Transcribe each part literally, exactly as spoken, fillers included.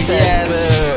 Yes.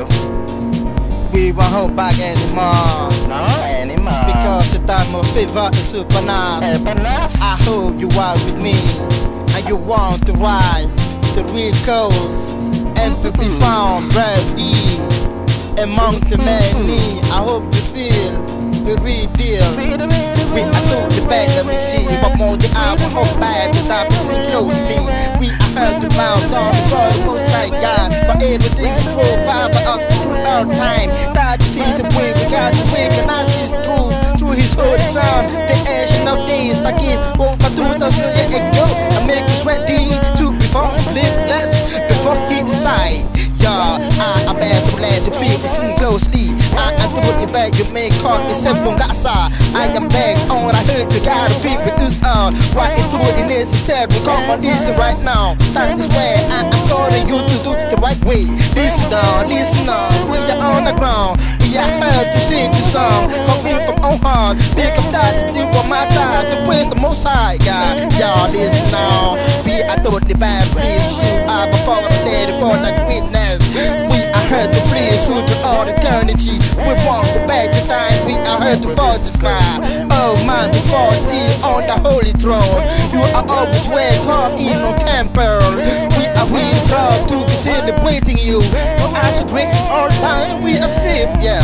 We won't hold back anymore. No, anymore. Because the time of fever is super nice. Super nice. I hope you are with me and you want to ride the real coast and to be found ready among the many. I hope you feel the real deal. We are doing the bad, let me see what more the hour hold back. The time is in closely. We are held to bound on before the most I got. But everything is provided by us through our time. That you see the way we got to recognize his truth through his holy sound. The ancient of days that give over two thousand years ago and make us ready to be found limitless before he decide. Yeah, I am bad to glad to feel listen closely. I am doing it back, you may call me simple gasa. I am back on, I heard you gotta feel with this on. Why it's doing necessary, come on, listen right now. That is where I am calling you to do the right way. Listen on, listen on, we are on the ground. We are heard to sing the song, coming from our heart. Big up that is still for my time, to praise the most high God. Y'all listen now, we are totally bad, please. You are before the day, before the witness. We are heard to please through to all eternity. We want to back the time, we are heard to fortify. Oh man, before thee on the holy throne, you are always welcome in on temple. We are really proud to be celebrating you. For us to break all time, we are safe, yes.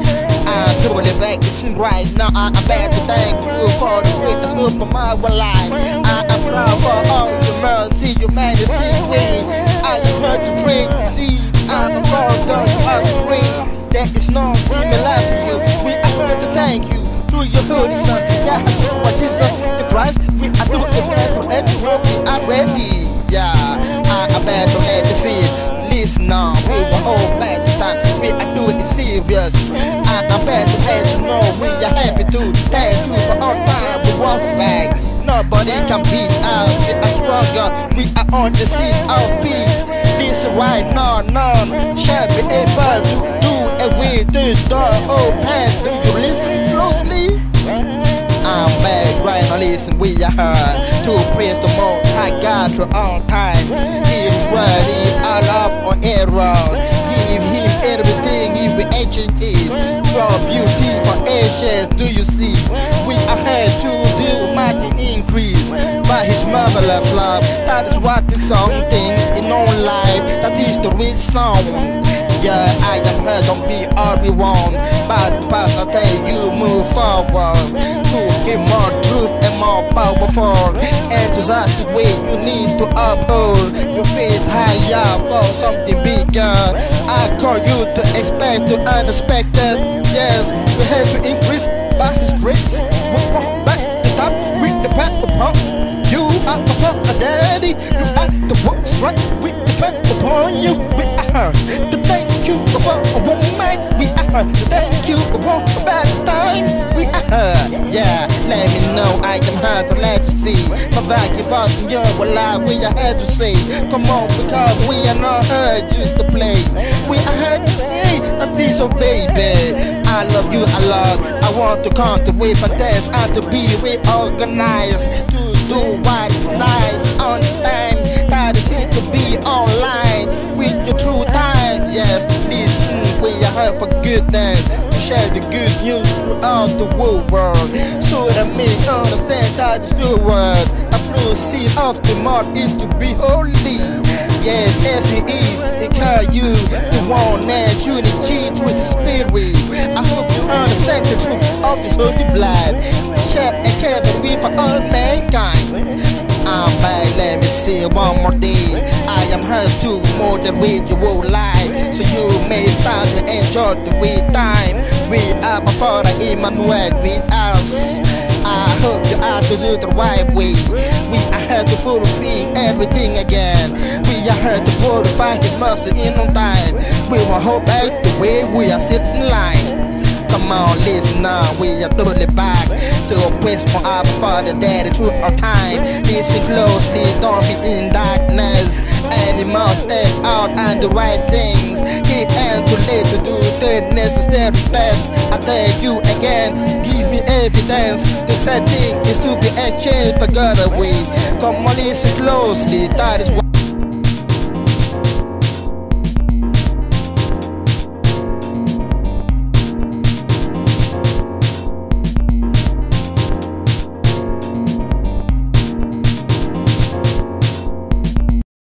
I'm totally back, listen right now. I am back to thank you for the greatness of my life. I am proud for all your mercy, humanity way. I am heard to pray to thee. I am proud to us pray. There is no similar to you. We are here to thank you through your holy son. Yeah, what is the Christ? We are doing the best to let you know we are ready. Yeah, I am bad to let you feel. Listen now, we were all bad to time. We are doing it serious. I am bad to let you know we are happy to thank you for all time. We walk back. Nobody can beat us. We are stronger. We are on the seat of peace. Listen right now, none shall be able to do away the door open. Do you listen closely? I'm back right now, listen, we are here to praise the most high God for all time. He is worthy, all up on error. Give him everything he will ancient is. From beauty for ages, do you see? We are here to do mighty increase by his marvelous love. That is what is something in our life. That is the real song. Yeah, I am here, don't be all we want. But past I tell you, move forward to give more truth and more powerful. And that's the way you need to uphold your faith higher for something bigger. I call you to expect the unexpected. Yes, we have to increase by his grace. We walk back the top, we depend upon you. Are the father, daddy. You are the ones right. We depend upon you. We are to thank you for a woman. We are to thank you for a bad time. We are, yeah. Let me know I am hard to let you see. My value part in your life. We are here to say, come on, because we are not here just to play. We are here to say that this, oh baby. I love you a lot. I want to come to with a test and to be reorganized to do what is nice on time. That is it to be online with your true time. Yes, listen, we are here for goodness. To share the good news throughout the whole world, so that me understand that it's your words. A blue seed of the mark is to be holy. Yes, as he is, he call you the one and unity through the spirit. I hope you understand the truth of his holy blood. Share and care with for all mankind. I'm back, let me see one more day. I am here to more than with your life, so you may start to enjoy the way time. We are before the Emmanuel with us. I hope you are to do the right way. We are here to fulfill everything again. We are here to glorify his mercy in on time. We will hold back the way we are sitting line. Come on, listen now, we are totally back to a place for our Father, Daddy, through our time. Listen closely, don't be in darkness. And you must step out and do right things. Get and too late to do the necessary steps. I tell you again, give me evidence. The sad thing is to be exchanged for God away. Come on, listen closely, that is what